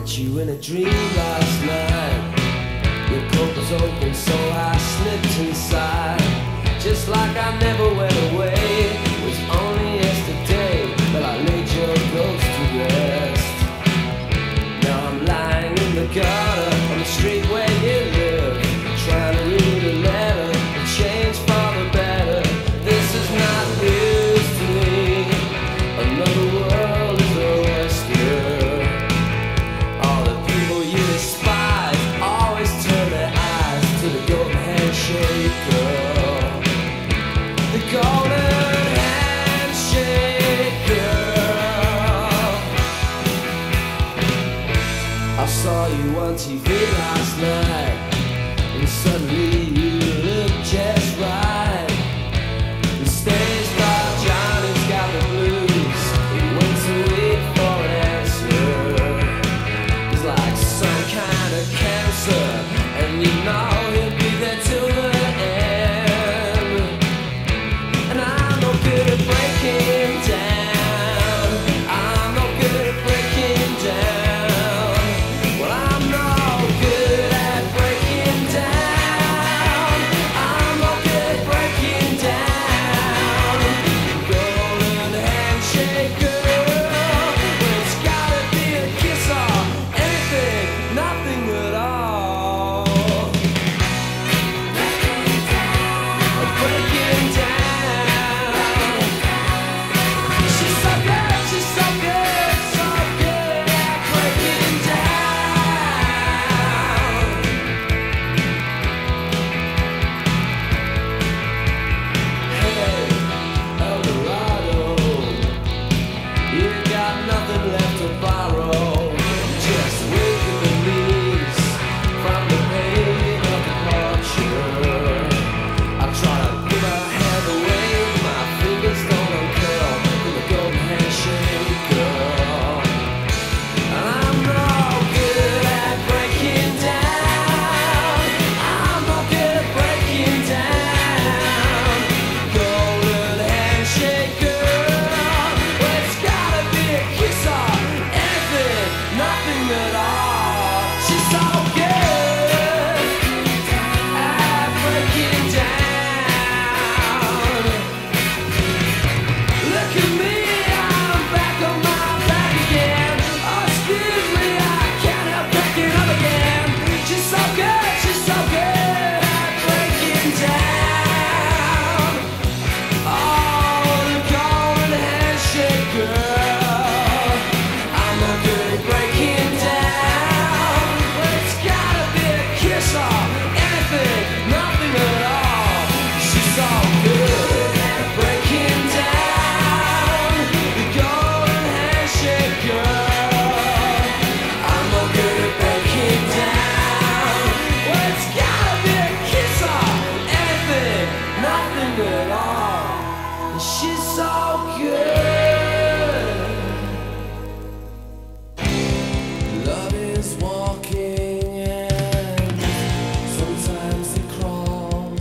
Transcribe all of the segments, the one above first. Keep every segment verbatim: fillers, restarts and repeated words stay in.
you in a dream last night. Your coat was open, so I slipped inside. Just like I never went away. It was only yesterday that I laid your ghost to rest. Now I'm lying in the gutter on the street where you live, trying to read a letter and change for the better. This is not news to me. Another world is a oyster. All the people you despise always turn their eyes to the golden handshake girl. The golden handshake girl. I saw you on T V last night, and suddenly you look just right. The stage by Johnny's got the blues. He went to wait for an answer. It's like some kind of cancer, and you know he'll be there till the end. And I'm no good at breaking down. I'm no good at breaking down. Well, I'm no good at breaking down. I'm no good at breaking down. Golden handshake girl. Well, it's gotta be a kiss or anything, nothing at all. Breaking down. She's so good, she's so good, so good at breaking down. Hey, El Dorado, you got nothing left to borrow. Just waking the leaves from the pain of departure. I try to give her hand away, but my fingers don't uncurl from the golden handshake girl. And I'm no good at breaking down. I'm no good at breaking down. Golden handshake girl. Well, it's gotta be a kiss or anything, nothing at all. She's so good at breaking down. Look at me, I'm back on my back again. Oh, excuse me, I can't help picking up again. She's so good, she's so good at breaking down. Oh, the golden handshake girl. I'm no good at breaking down. But it's gotta be a kiss or anything, nothing at all. She's so good at breaking down. The golden handshake girl. I'm no good at breaking down. Well, it's gotta be a kiss or anything, nothing at all. And she's so good. Love is walking and sometimes it crawls.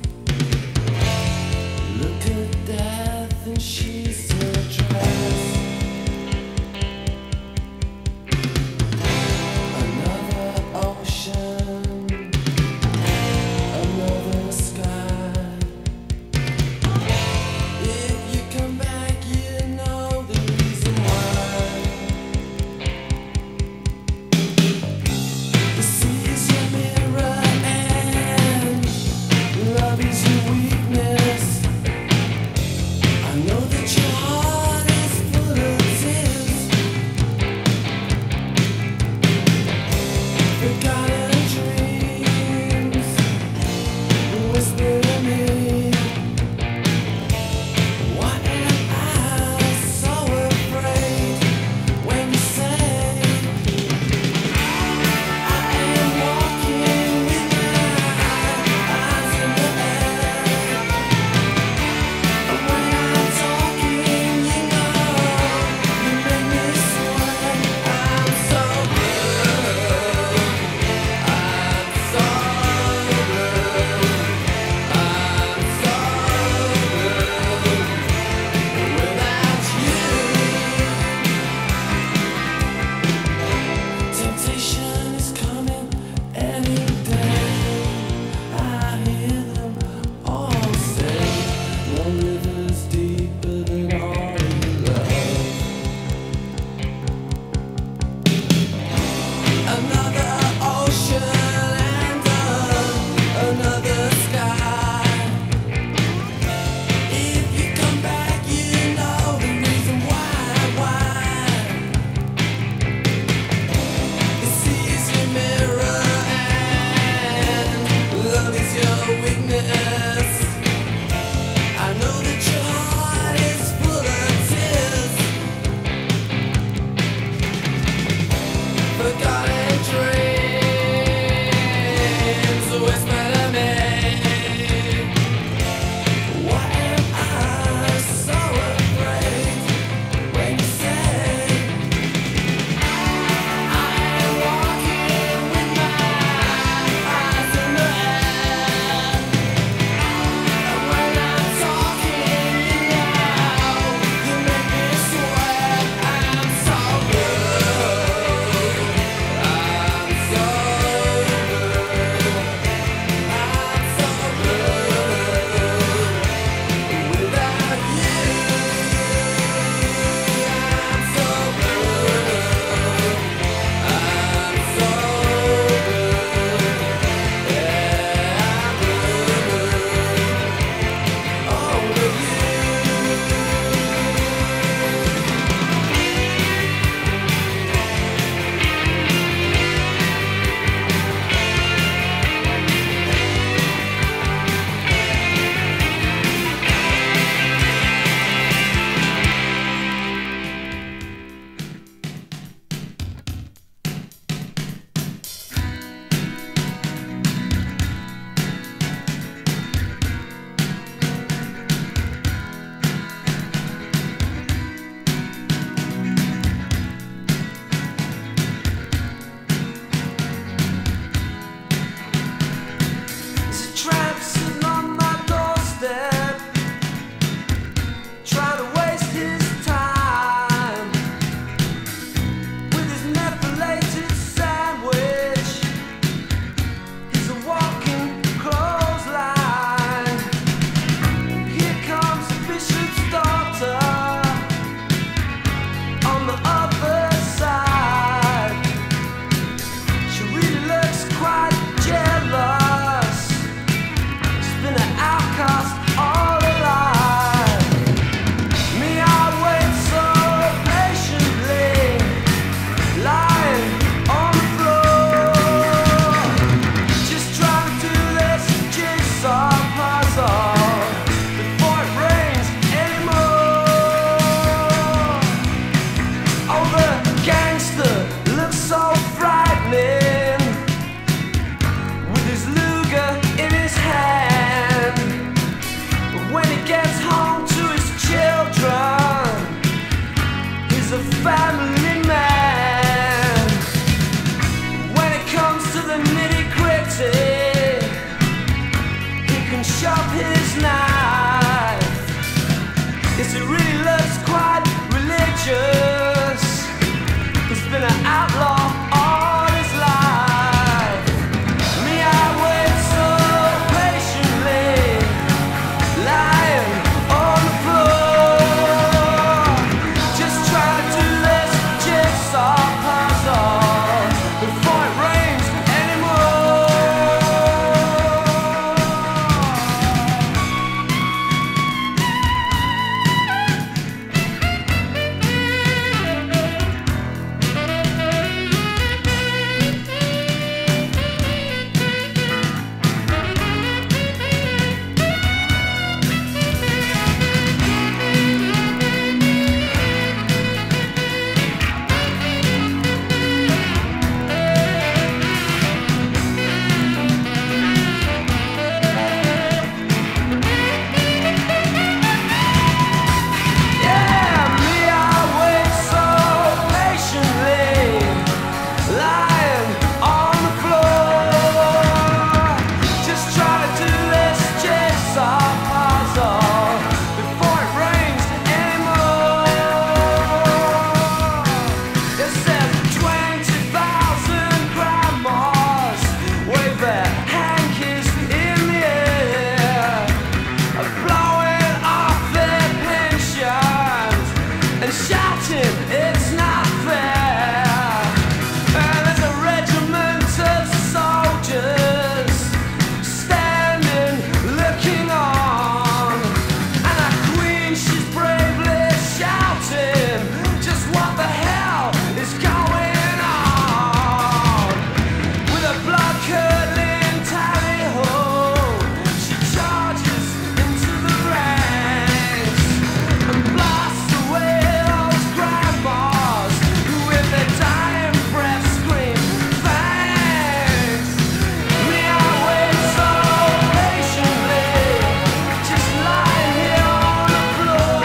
Look at death and she's still dressed. Another ocean, another sky. If she's bravely shouting, just what the hell is going on? With a blood-curdling tally-ho, she charges into the ranks and blasts away those grandmas who with their dying breath scream, thanks. Me, I wait so patiently, just lying here on the floor.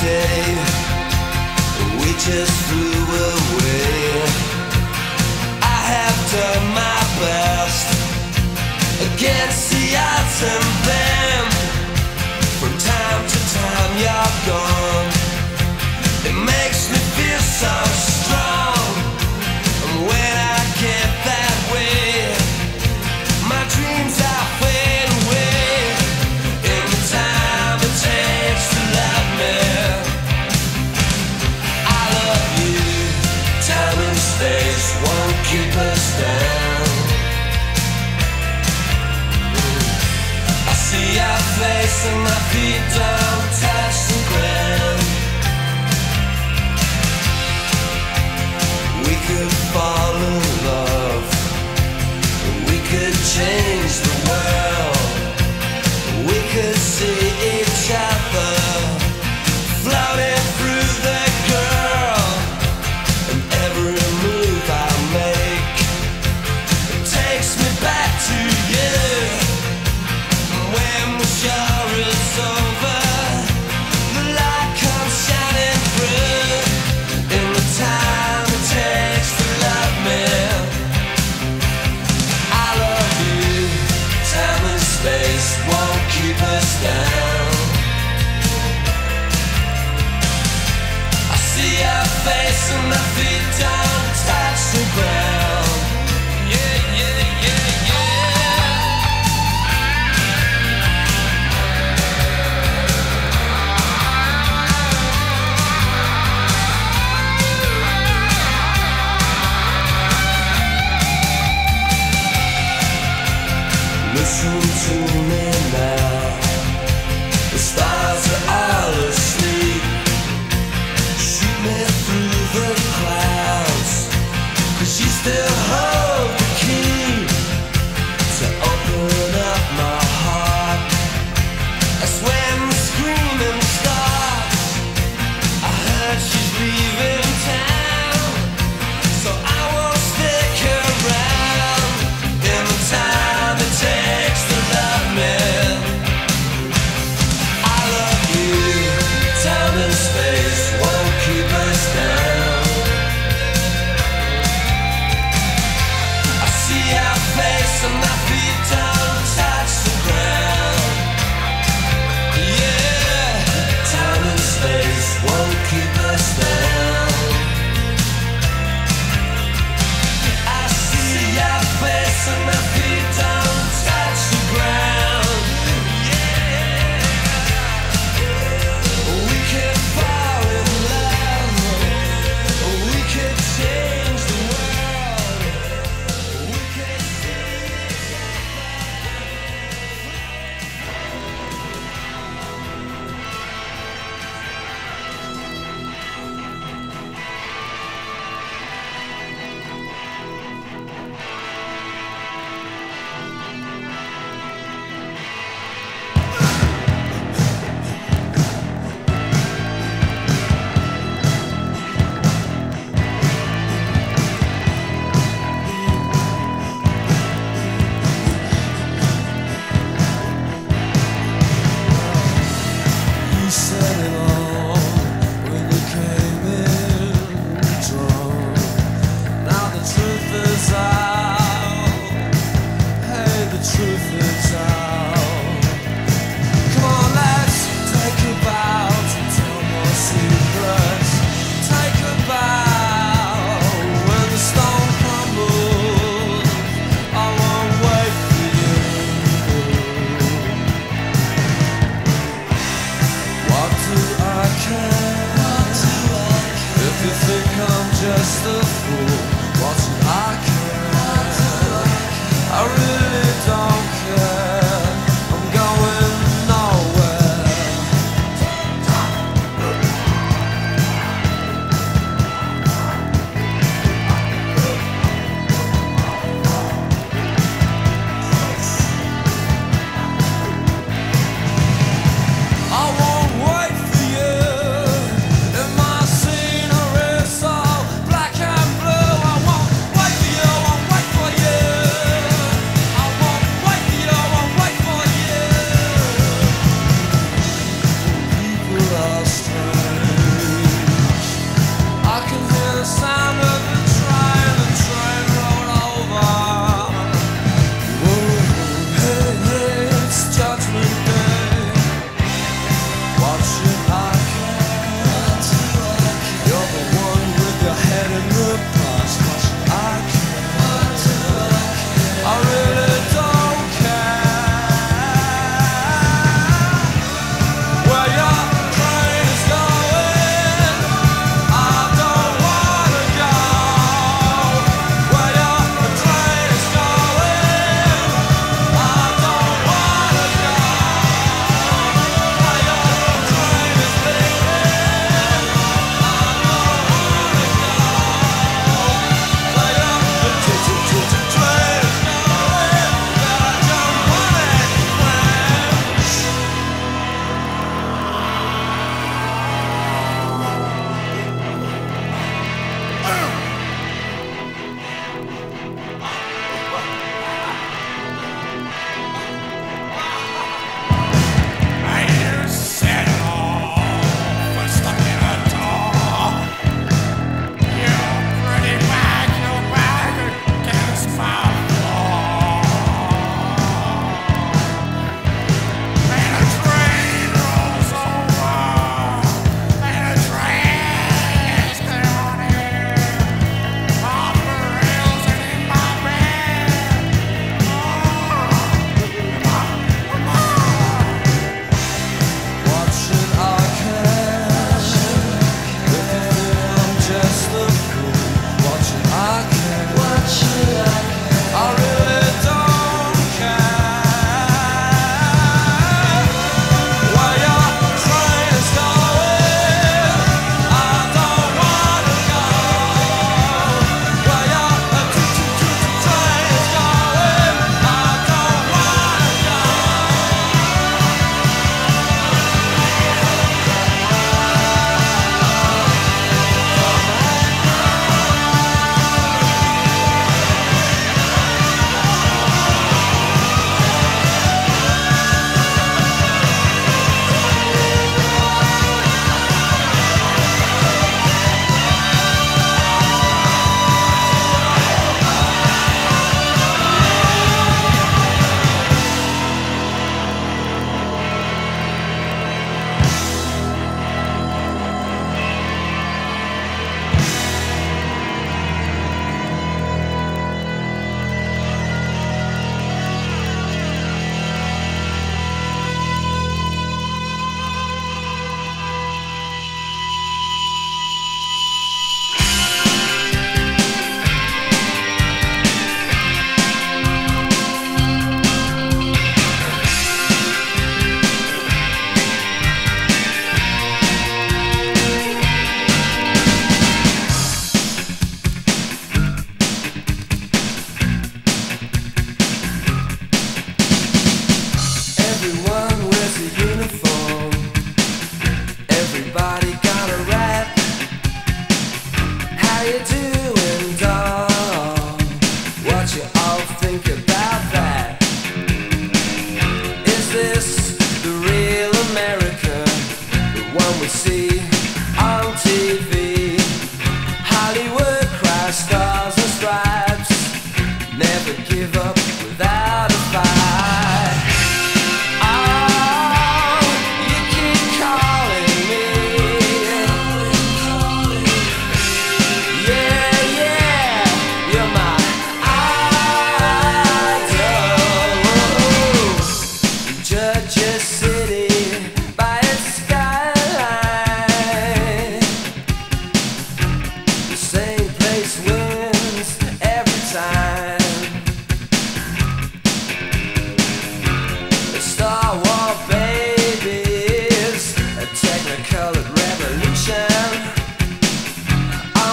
day we just flew away. I have done my best against the odds, and then from time to time you're gone. It makes me feel so strong, and when I get that way, my dreams are fade away. In the time it takes to love me, I love you. Time and space won't keep us down. I see your face and my feet don't touch the ground. We could fall in love, we could change the world, we could see each other floating through the girl. And every move I make, it takes me back to you. And when the show is over, the light comes shining through. In the time it takes to love me, I love you. Time and space won't keep us down. I see your face and my feet don't touch the ground. Yeah, yeah, yeah, yeah. Listen to me now. The stars are all asleep. Shoot me through the clouds, 'cause you still hold the key to open up my heart. That's when the screaming starts. I heard she's leaving town, so I won't stick around. In the time it takes to love me, I love you. Time and space won't keep us down. I see your face and my feet don't touch the ground. Yeah, time and space won't keep us down. I see your face and my feet don't touch the ground. Yeah, we could fall in love, we could change the world, we could see each You said it all when you came in drunk. Now the truth is out. Hey, the truth is out. Come on, let's take a bow to tell more secrets. Take a bow when the stone crumbles. I won't wait for you. What do I care? If you think I'm just a fool, what do I care? I really don't care. I'm going nowhere. I won't wait for you. In my scenery so black and blue,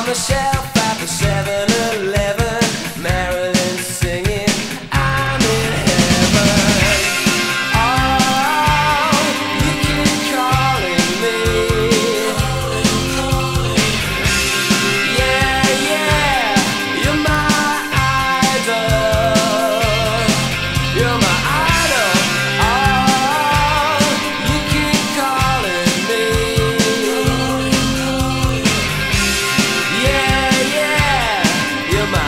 the shelf at the seven eleven, Marilyn singing, I'm in heaven. Oh, you keep calling me. Yeah, yeah, you're my idol. You're my idol. Oh, you keep calling me. Yeah, yeah, you're my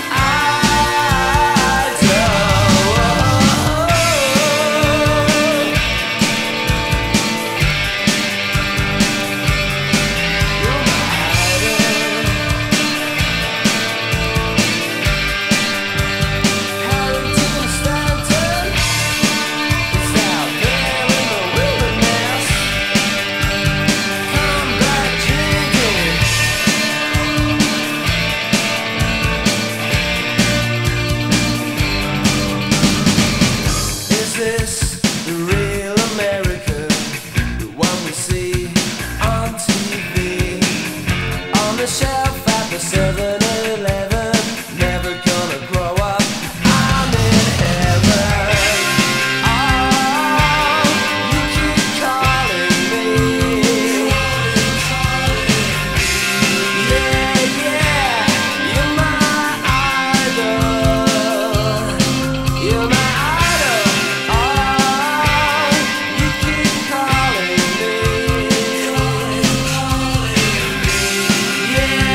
shelf at the seven eleven, never gonna grow up, I'm in heaven. Oh, you keep calling me. Yeah, yeah, you're my idol. You're my idol. Oh, you keep calling me. Yeah.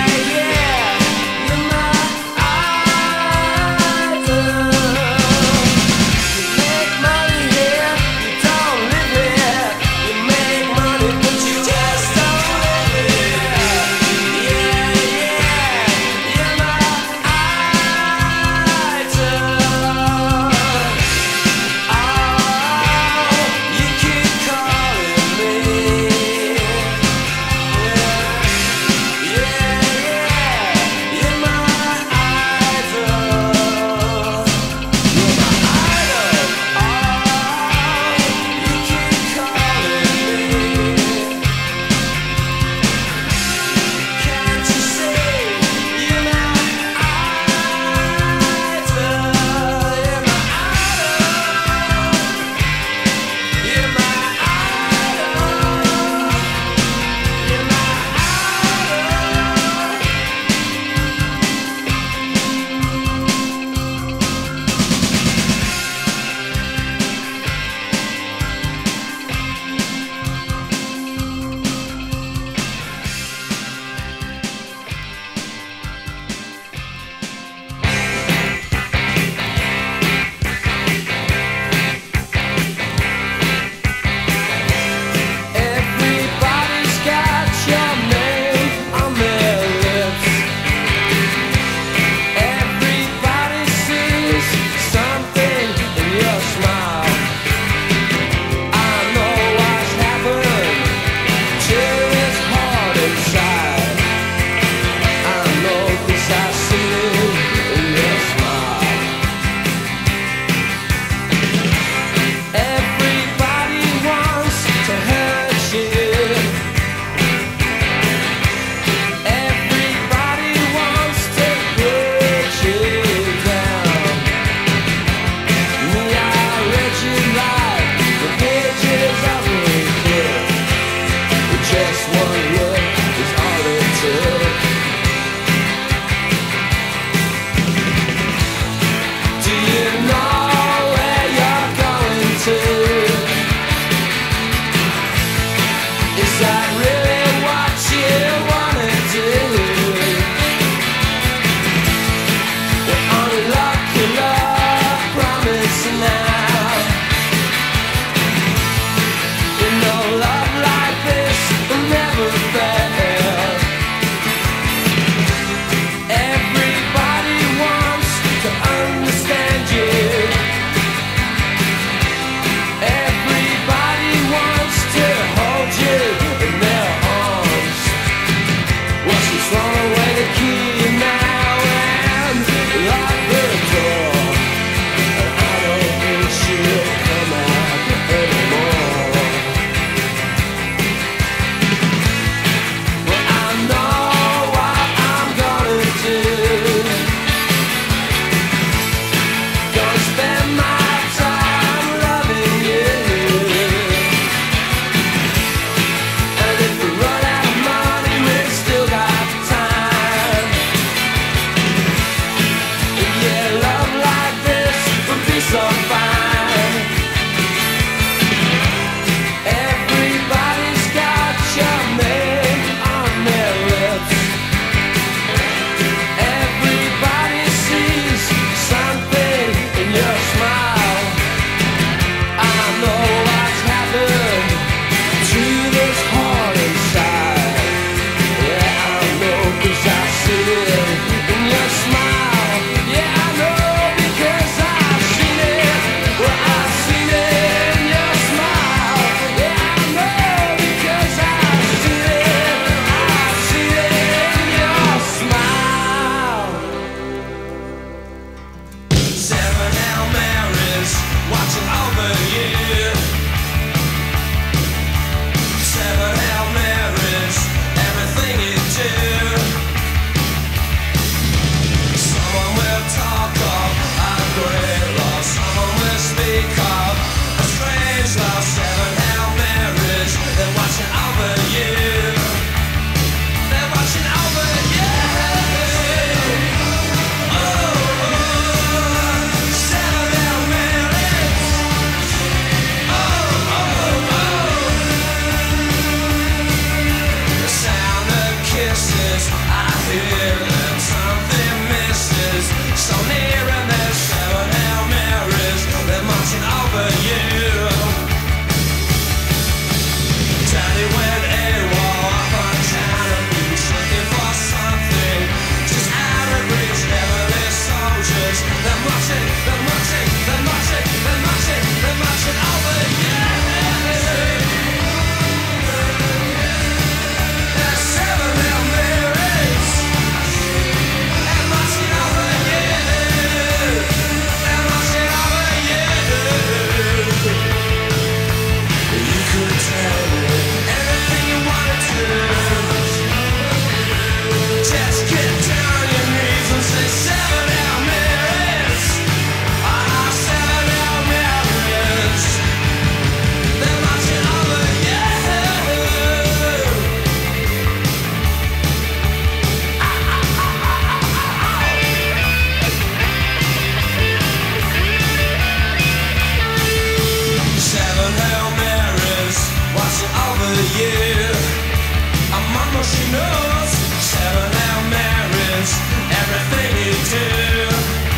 she knows. Seven Hail Marys, everything you do.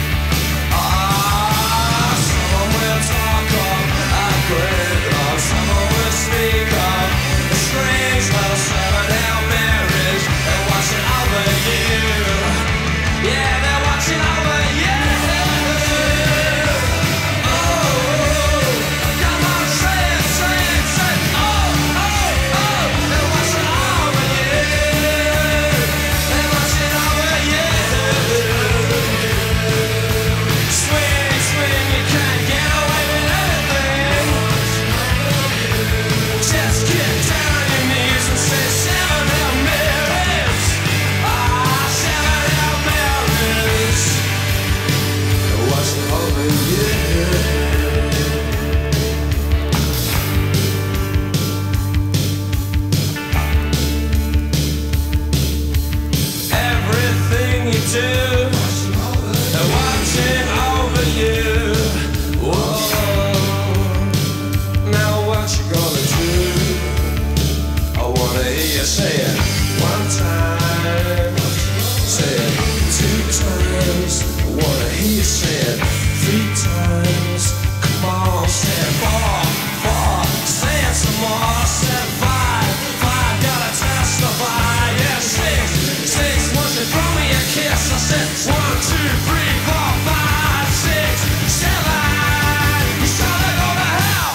Ah, someone will talk of a great love. Someone will speak of a strange love. Seven Hail Marys, they're watching over you. Yeah, they're watching over you. Do. They're watching over you. Whoa. Now what you gonna do? I wanna hear you say it one time. Say it two times. I wanna hear you say it three times. Come on, say it four, four. Say it some more. Say it five, five. Gotta testify. Yeah, six, six. Once you throw me a kiss, I said one, two, three, four, five, six, seven. You shall go to hell.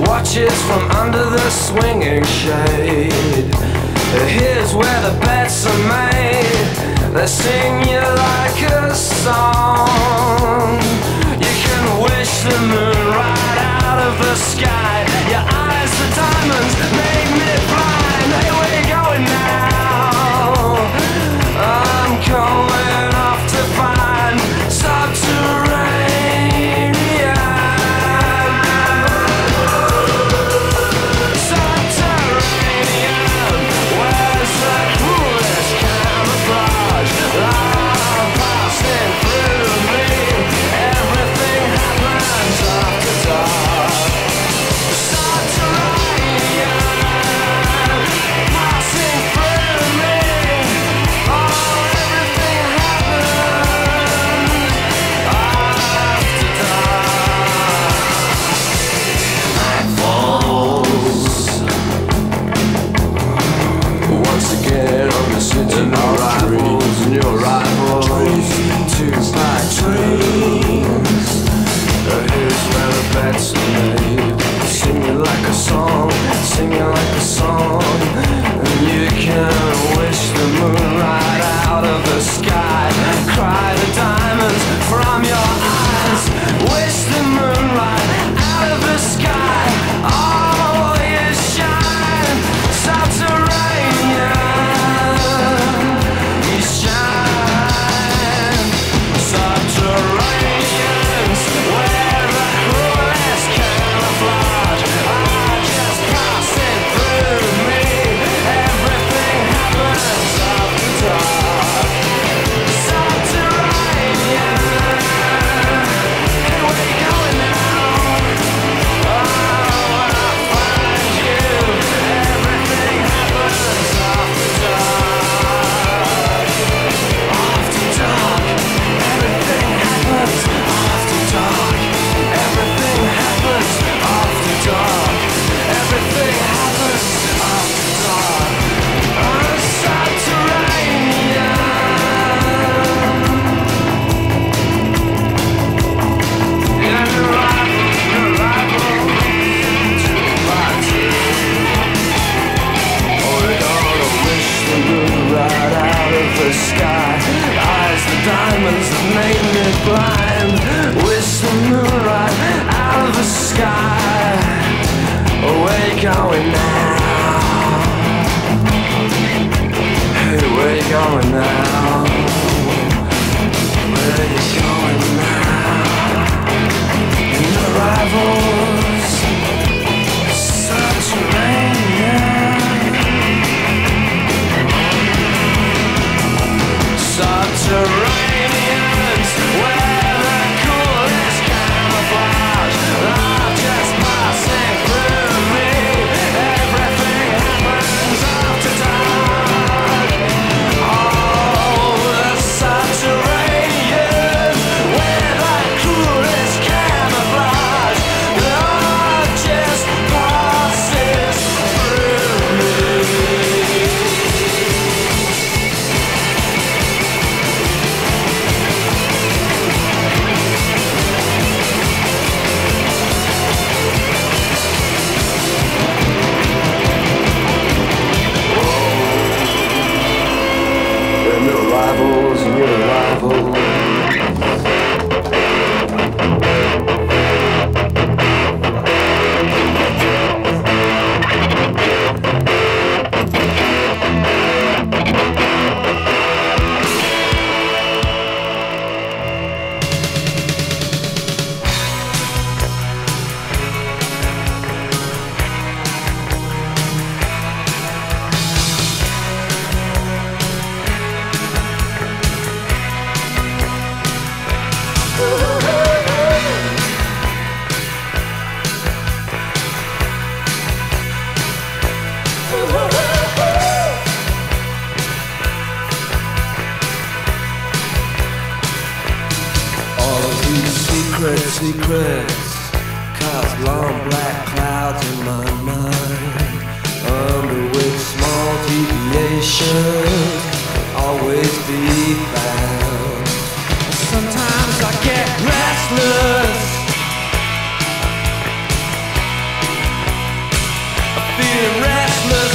watches from under the swinging shade. Here's where the bets are made. They sing you like a song. You can wish the moon right out of the sky. Your eyes are diamonds, make me blind. Hey, where you going now? I'm going off to find subterranean. Subterranean, where's the coolest camouflage? Love passing through me. Everything happens after dark. Subterranean, passing through me. Oh, everything happens after dark. Night falls once again on the city. New arrivals, new arrivals, two by trains. Here's where the bets are made. Sing it like a song, sing it like a song. And you can wish the moon right out of the sky. Cry the diamonds from your eyes. Wish the moon right out of the sky. Oh, you shine, subterranean. You shine, subterraneans. Where the cruelest camouflage are just passing through me. Everything happens after dark. Subterranean. Hey, where you going now? Oh, I'll find you. Everything happens after dark. After dark. Everything happens after dark. Everything happens after dark. Everything happens after dark. Oh, subterranean. Yeah, new arrival, new arrival, two by two. Oh, we're gonna wish the moon right out of the sky. Eyes the diamonds that made me blind. Wish the moon right out of the sky. Oh, where you going now? Hey, where you going now? Where you going now? New arrivals, subterranean. Subterraneans, where the coolest camouflage are just passing through me. Everything happens after dark. Oh, the subterranean, where the coolest camouflage are just passes through me. New arrivals, new arrivals. Secrets, secrets, cause long black clouds in my mind, under which small deviations can always be found. Sometimes I get restless, feeling restless,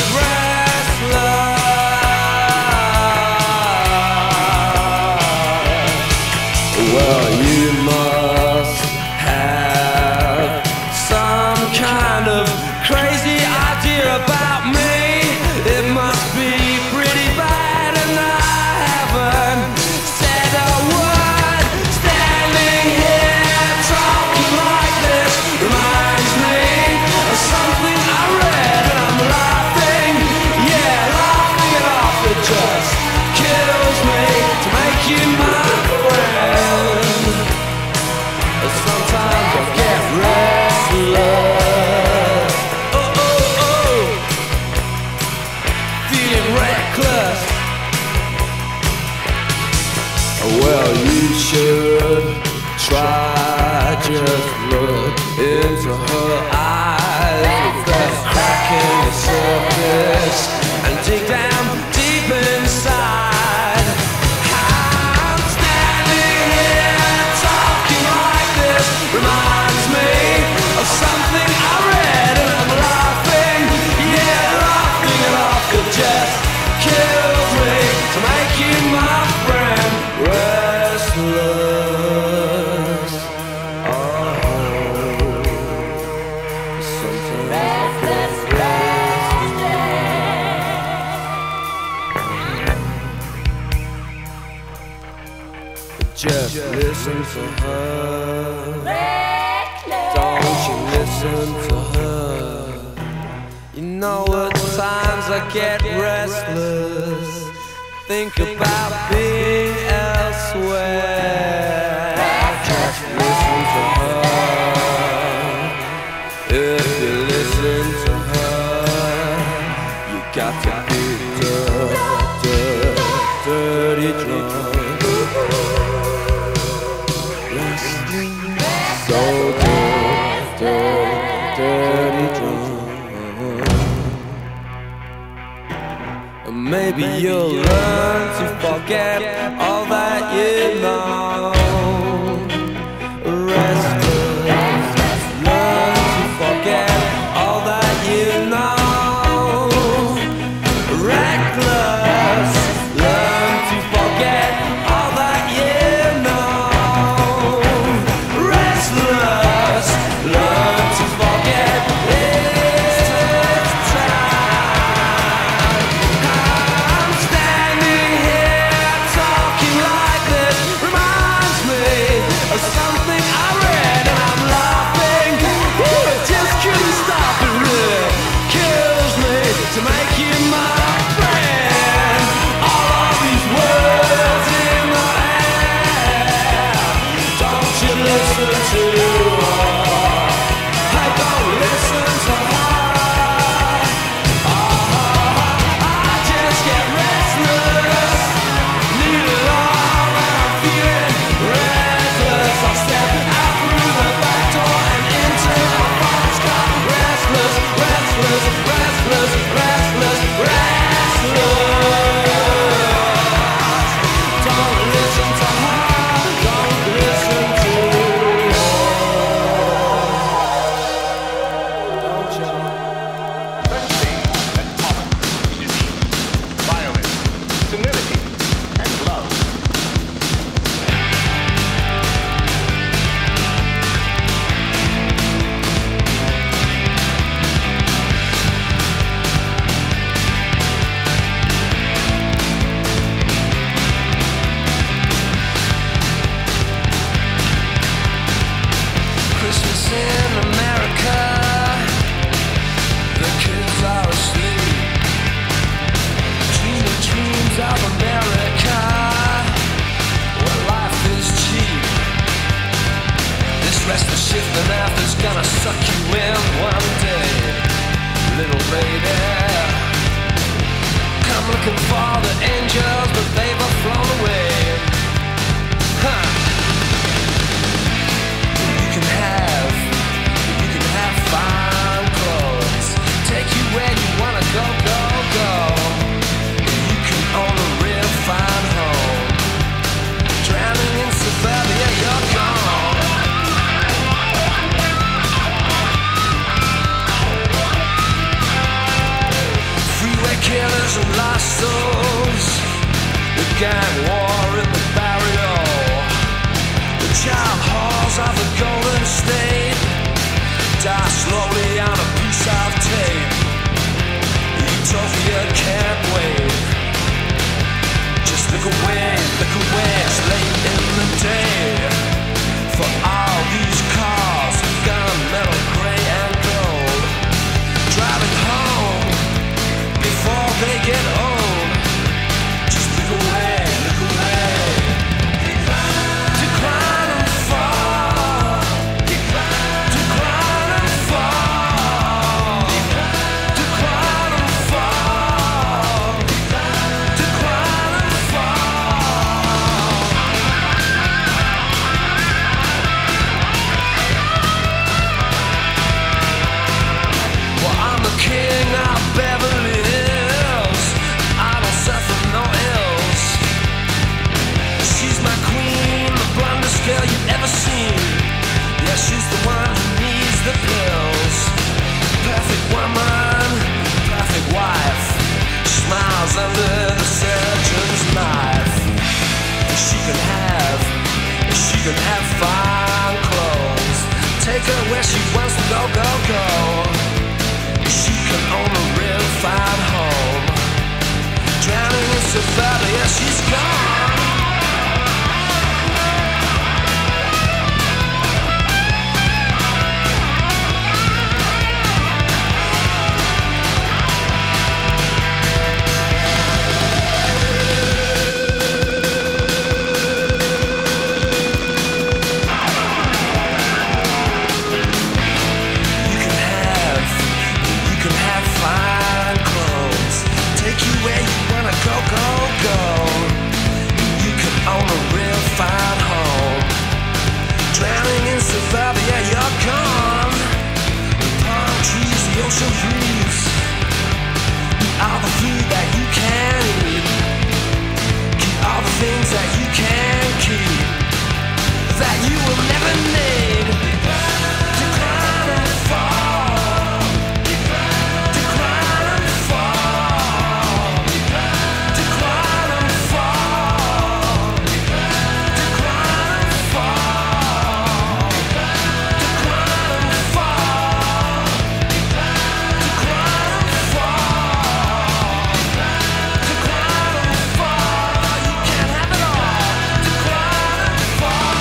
restless. Well, you must have some kind of crazy idea about me. It must be pretty bad, and I haven't said a word. Standing here talking like this reminds me of something I read, and I'm laughing, yeah, laughing it off. It just kills me to make you my friend. Sometimes I get restless. Oh, oh, oh. Feeling reckless. Well, you should try. Just look into her eyes with that crack in the surface and dig down deep inside. I'm standing here talking like this reminds me of something I read, and I'm laughing, yeah, laughing it off. It just kills me to make you my friend. Restless, oh, sometimes restless, restless. Just listen to her. Don't you listen to her. You know at times I get restless. Think about being elsewhere. Just listen to her. If you listen to her, you got to be dirty, dirty drunk. So dirty, dirty drunk. And maybe you'll learn to forget all that you know. Restless, learn to forget all that you know. Reckless, learn to forget all that you know. Restless, learn to forget it's time. I'm standing here talking like this reminds gang war in the barrio. The child halls of the Golden State die slowly on a piece of tape. Utopia can't wait. Just look away, look away, it's late in the day. For all these cars, gunmetal, gray and gold, driving home before they get old. Just look away, look away. Decline and fall. Decline and fall. Decline and fall. Decline and fall. Well, I'm the king of Beverly Hills. I don't suffer no ills. She's my queen, the blondest girl you've ever seen. Yeah, she's the one who needs the pills. Perfect woman, perfect wife. Smiles under the surgeon's knife. She can have, she can have fine clothes. Take her where she wants to go, go, go. She can own a real fine home. Drowning in suburbia, she's gone. You can have, you can have fine clothes. Take you where you wanna go, go, go. You can own a real fine home. Drowning in suburbia, you're gone. The palm trees, the ocean breeze, all the food that you can eat. Keep all the things that you can keep, that you will never need. Decline and fall. Decline and fall. Decline and fall. Decline and fall. Decline and fall. Decline and fall. Decline and fall. You can't have it all. Decline and fall.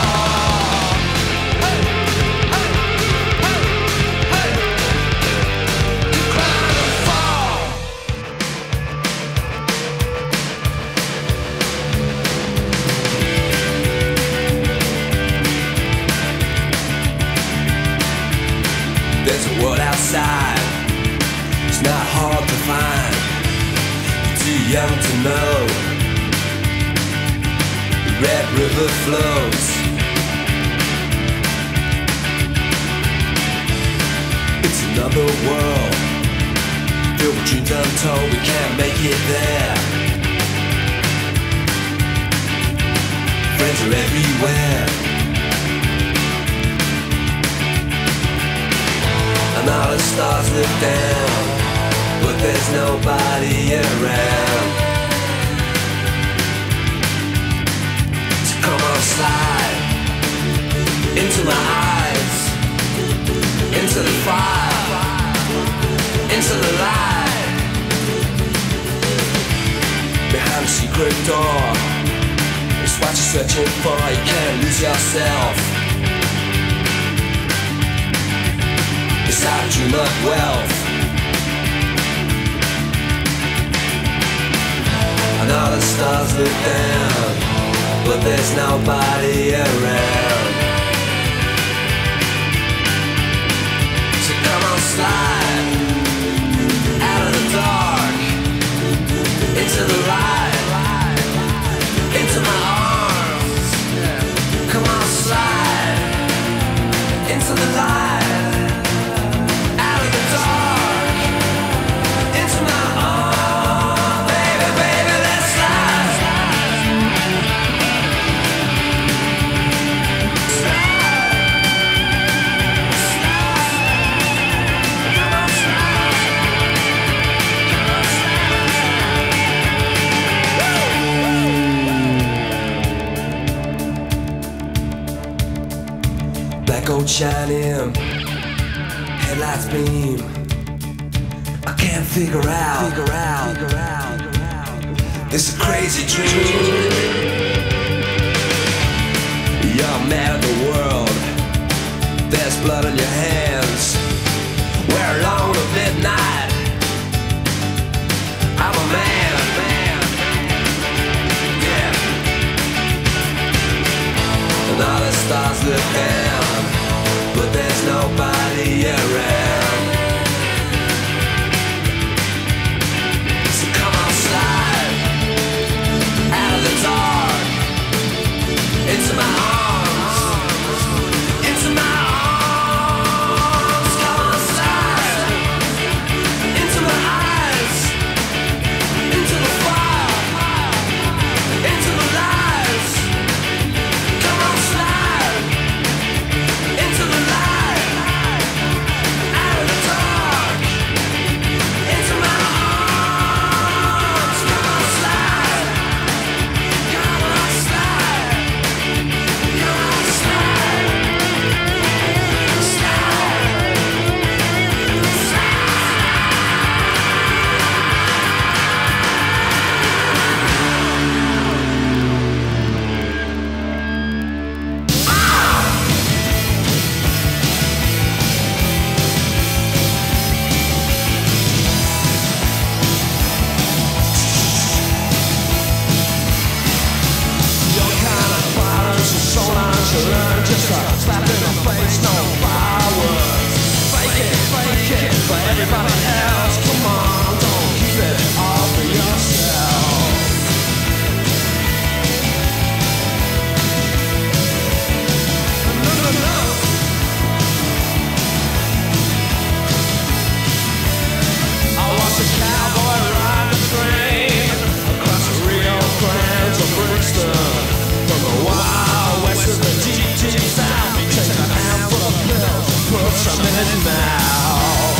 Hey, hey, hey, hey. Decline and fall. There's a world outside. It's not hard to find. You're too young to know. The Red River flows. It's another world filled with dreams untold. We can't make it there. Friends are everywhere. And all the stars look down, but there's nobody around. So come on, slide into my eyes, into the fire, into the light. Behind a secret door, it's what you're searching for. You can't lose yourself. Inside a dream of wealth. And all the stars look down, but there's nobody around. So come on, slide out of the dark into the light, into my arms. Come on, slide into the light. shining, headlights beam. I can't figure out, figure out, figure out. It's a crazy dream. You're mad at the world. There's blood on your hands. We're alone at midnight. I'm a man, man. Yeah. And all the stars look down, but there's nobody around. So come on, slide out of the dark into my arms, into my arms. Come on, slide into my eyes, into the fire, into the lies. Come on, slide into the light, out of the dark, into my arms. Come on, slide. Come on, slide. Come on, slide. Your kind of violence is so nonchalant, just a slap in the face, no fireworks. Fake it, fake it for everybody else. Come on, don't keep it all for yourself. No, no, no. I watch a cowboy ride the train across the Rio Grande to Brixton. From the wild west to the deep, deep south, take a handful of pills, put some in his mouth.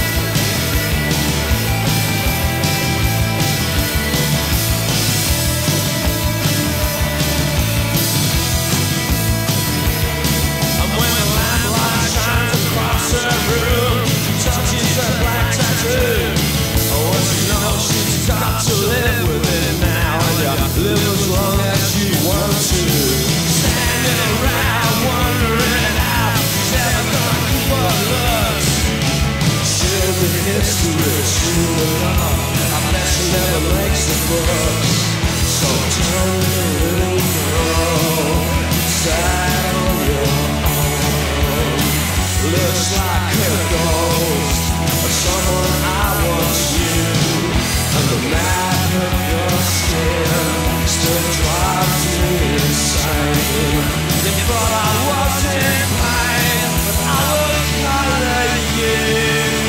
And when the lamplight shines across her room, she touches her black tattoo. Oh, well, she knows she's got to live with it now, and you live as long as you want to. Standing around wondering how she's ever gonna keep her looks. She'll be history, she'll love. I bet she never makes the books. So tell me, little girl, sad on your own. Looks like a ghost of someone I once knew. And the map of your skin still drives me insane. They thought I was in pain, but I would color you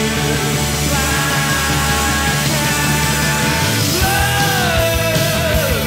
black and blue.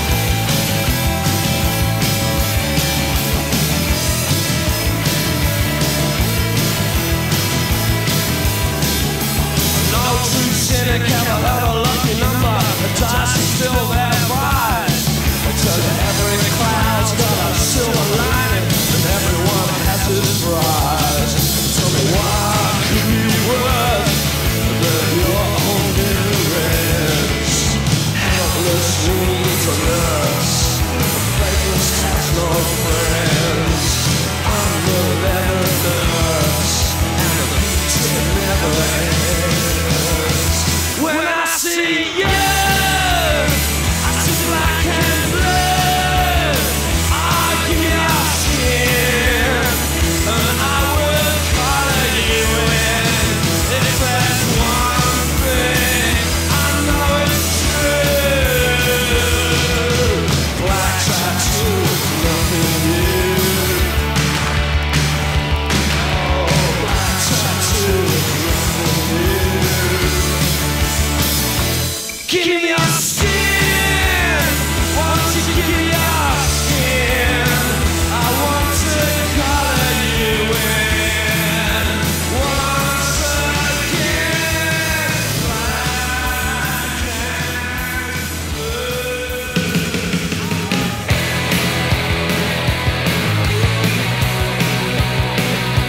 No true cynic ever had a lucky number. The dice is still their prize. Until every cloud's got a silver lining, and everyone has his prize. Tell me what could be worth than your own ignorance? Helpless wounds a nurse, faithless has no friends. I'm the leather nurse, and the future never ends. When I see you, I see black and blue. I give you your skin, and I will color you in. If there's one thing I know it's true, black tattoo is nothing new. Oh, black tattoo is nothing new. Give me your skin, won't you give me your skin? I want to color you in once again, black and blue.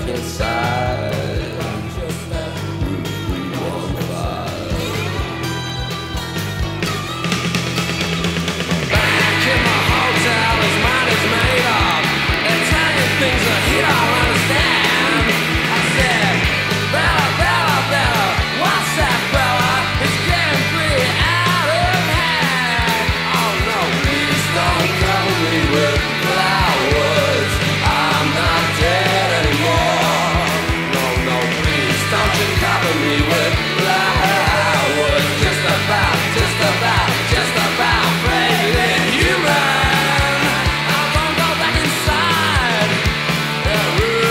back inside. Route three one five. Back in my hotel, his mind is made up. They're telling you things that he don't understand. I said, Bella, Bella, Bella, what's that, Bella? It's getting pretty out of hand. Oh no, please don't cover me with flowers. I'm not dead anymore. No, no, please don't you cover me with flowers. Just about, just about, just about feeling human. I won't go back inside. Yeah,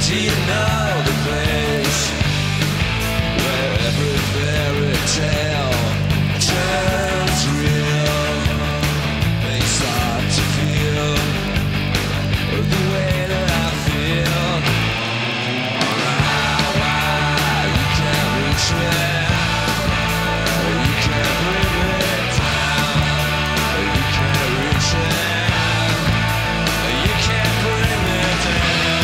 Do you know the place where every fairy tale turns real? They start to feel the way that I feel. On a highway, you can't reach me. You can't bring me down. You can't reach me. You can't bring me down.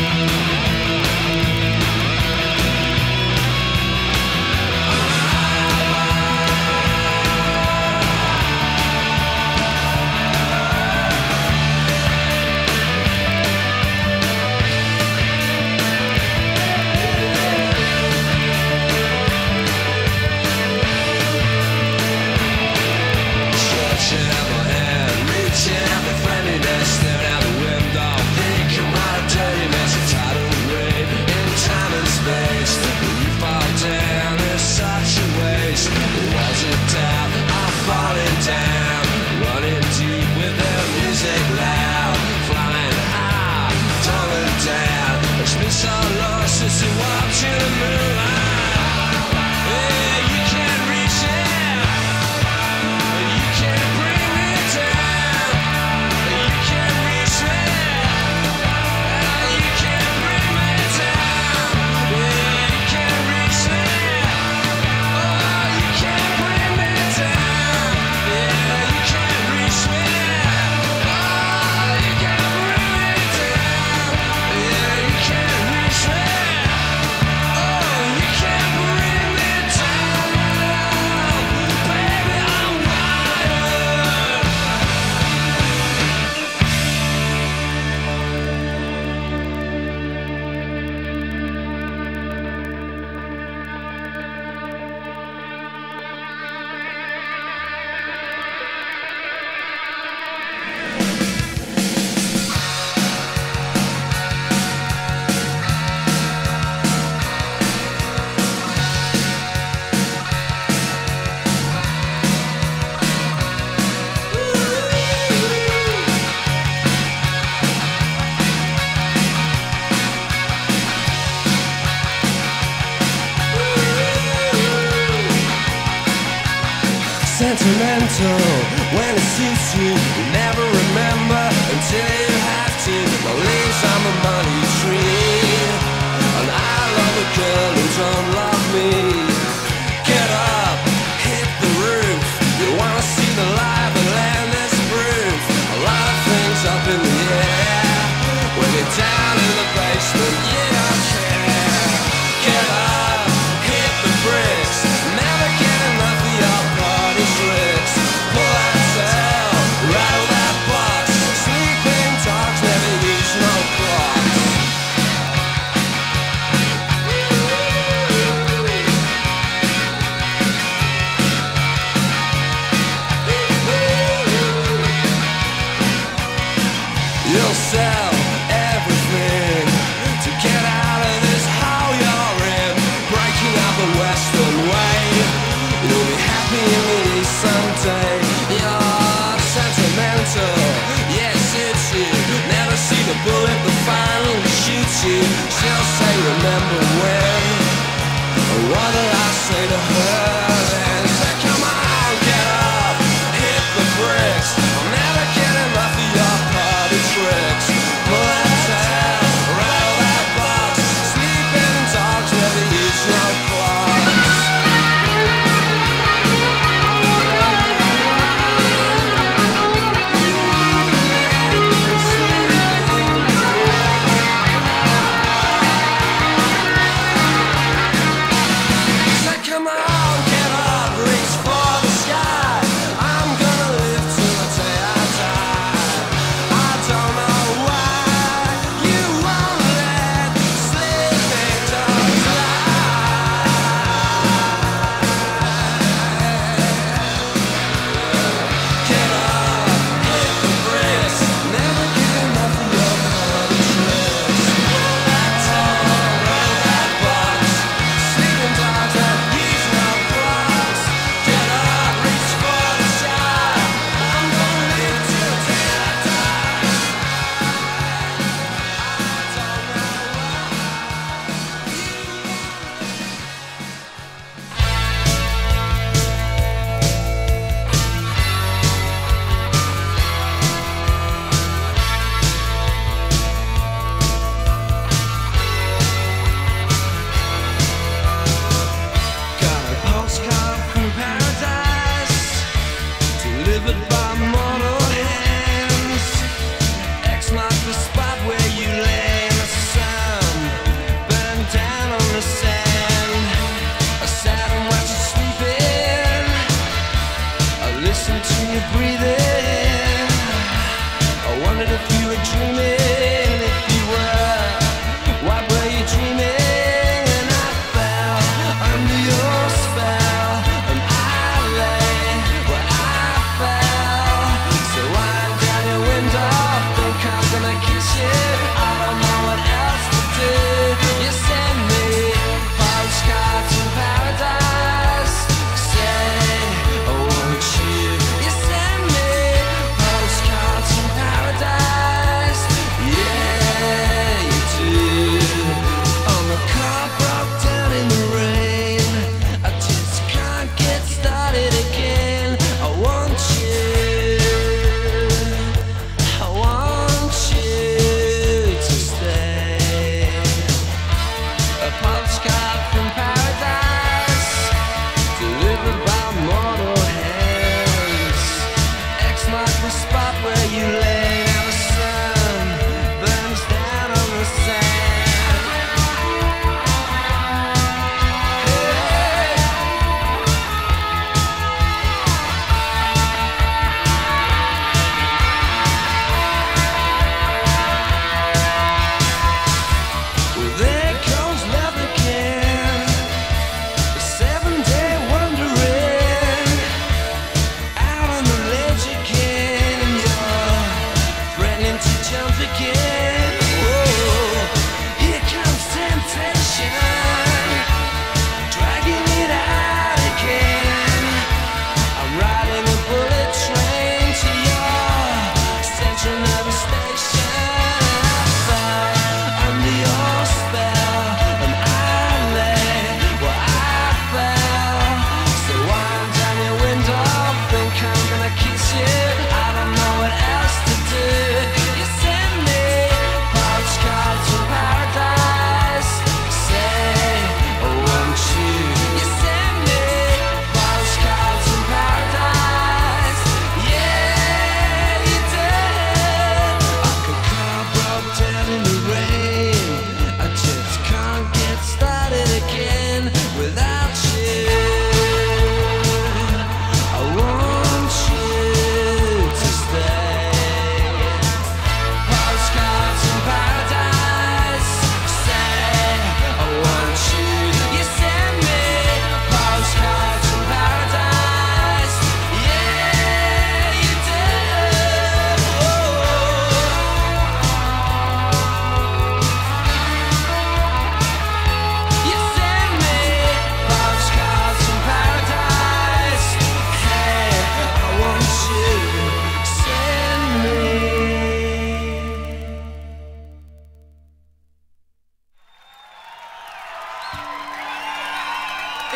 Stretching out my hand, reaching out my friendliness, staring out the window, thinking about a dirtiness, a tidal wave in time and space. When you fall down, there's such a waste. Was it doubt? I'm falling down, running deep with the music loud, flying high, tumbling down. It's been so long since you walked to the moonlight. Yeah, you can't reach it. You can't bring me down. You can't reach me. You can't bring me down. Yeah, you can't reach me. Oh, you can't bring me down. Yeah, you can't reach me. Oh, you can't bring me down. Yeah, you can't reach me. Oh, you can't bring me down. Baby, I'm wired. Sentimental when it suits you, you never remember until you have to. The leaves on the money tree, and I love a girl who don't love me. Get up, hit the roof. You wanna see the live and land this proof. A lot of things up in the air. When you're down in the basement, you don't care. Get up, hit the bricks. Never get enough of your party tricks. Pull that cell, rattle that box. Sleeping dogs never use no clocks. You'll sell everything to get out of this hole you're in. Breaking up the Western way. You'll be happy in the East someday. You're sentimental, yes it's you. Never see the bullet that finally shoots you. She'll say remember when. What did I say to her then? Say come on, get up, hit the bricks. I'll never get enough of your party tricks. Pull that tail, rattle that box. Sleeping dogs never use no clocks.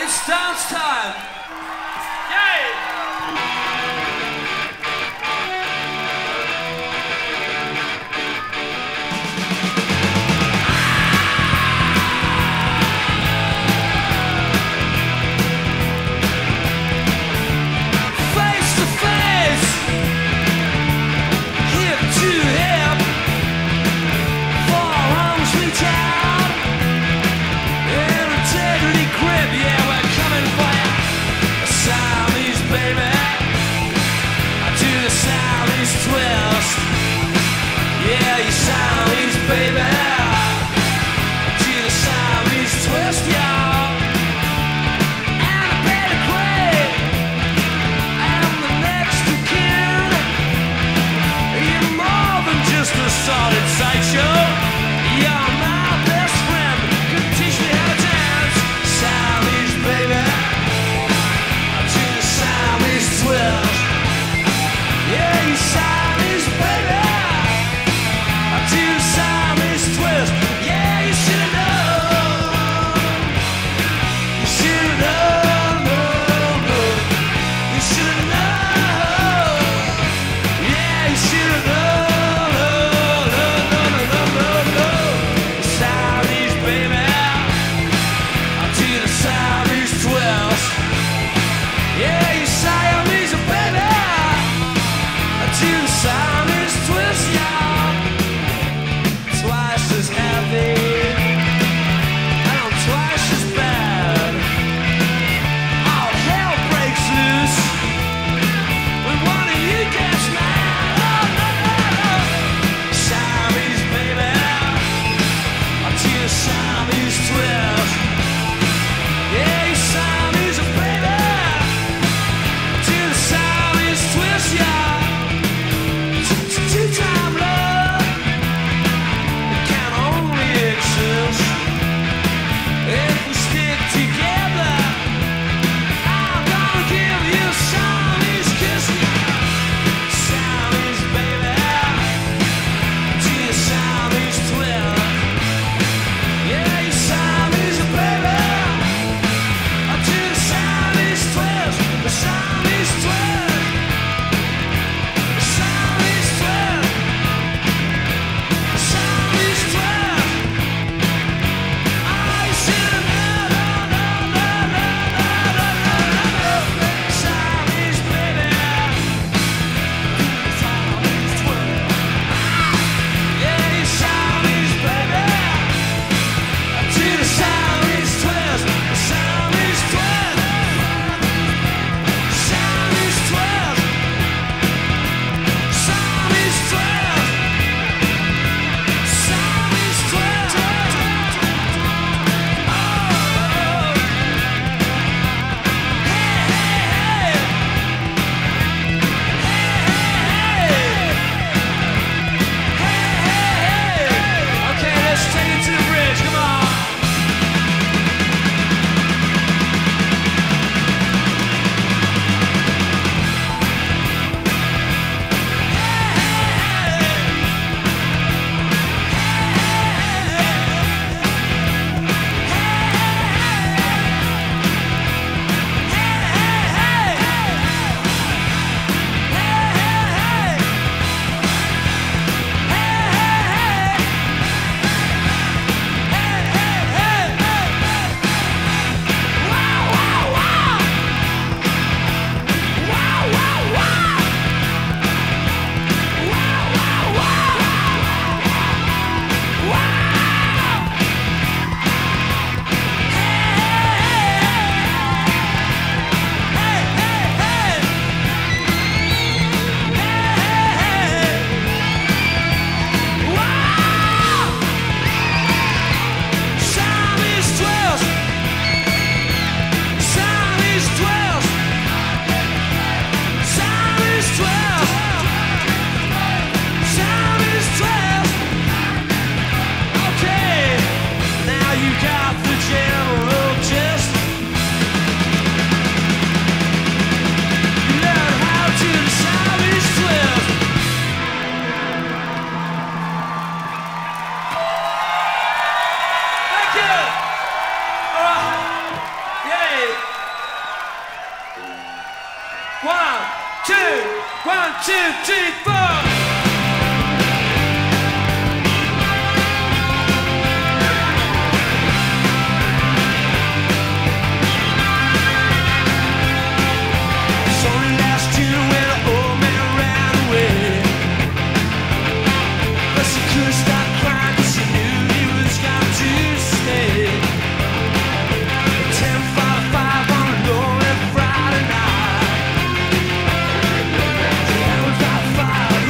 It's dance time! Yay! two, three, four. Fire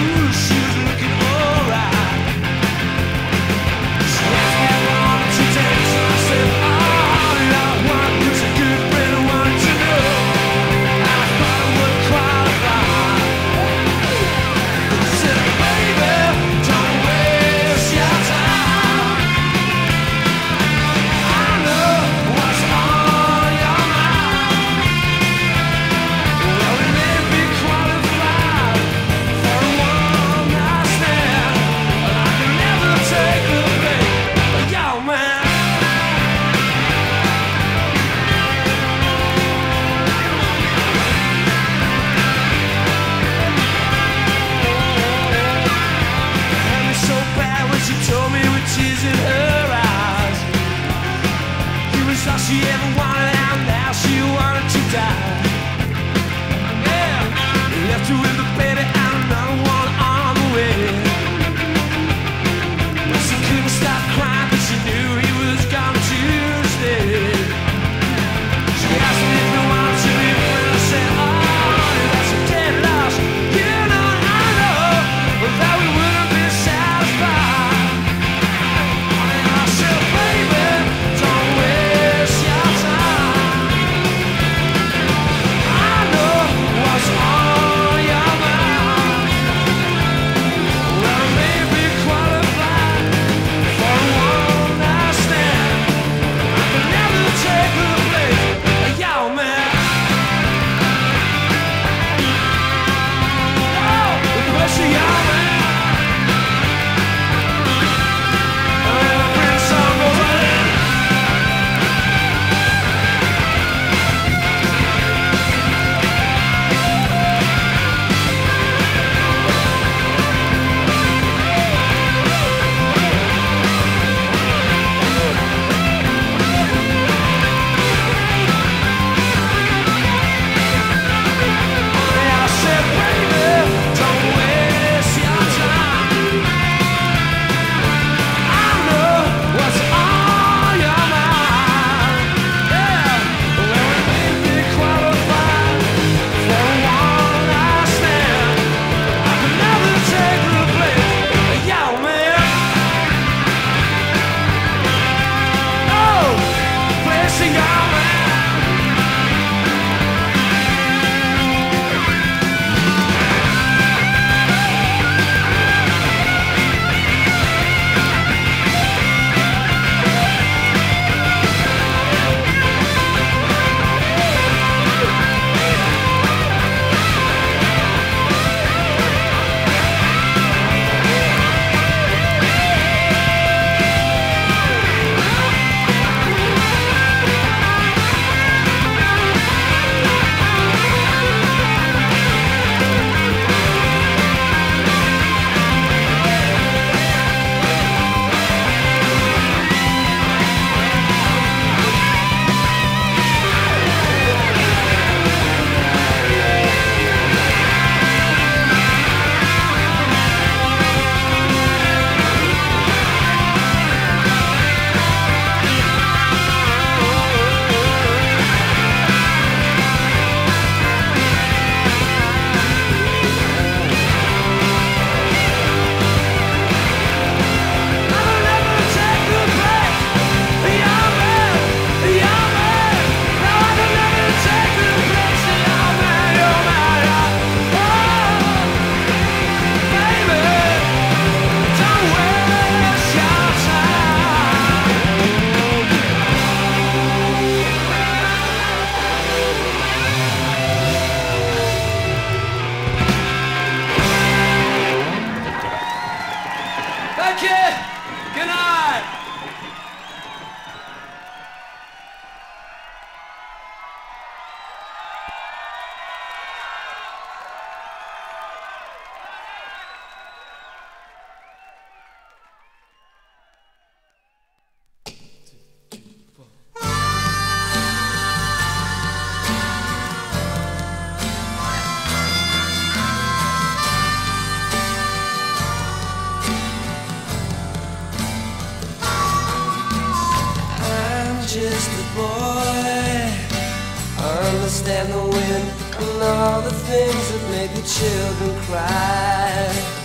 just a boy. I understand the wind and all the things that make the children cry.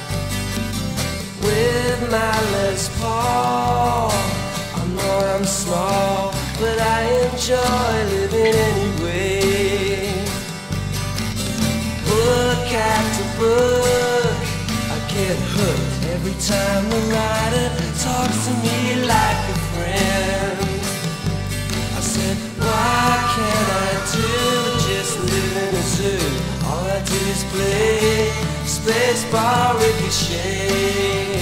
With my Les Paul, I know I'm small, but I enjoy living anyway. Book after book, I get hooked every time the writer talks to me like a friend. I said, why can't I do just live in a zoo? All I do is play Spacebar Ricochet.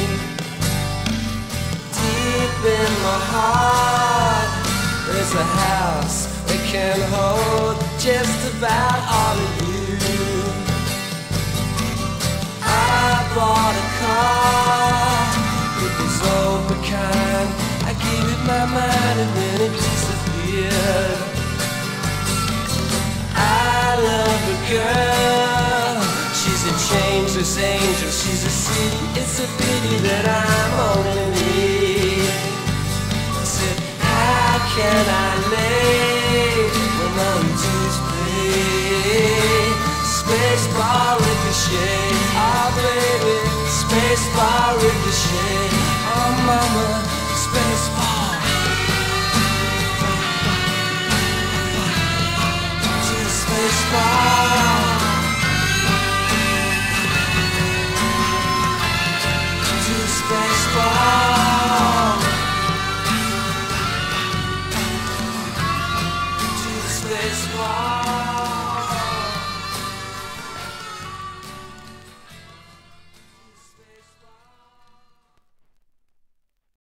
Deep in my heart, there's a house that can hold just about all of you. I bought a car, it was old but kind. I gave it my mind and then it disappeared. I love a girl, she's a changeless angel, she's a city. It's a pity that I'm only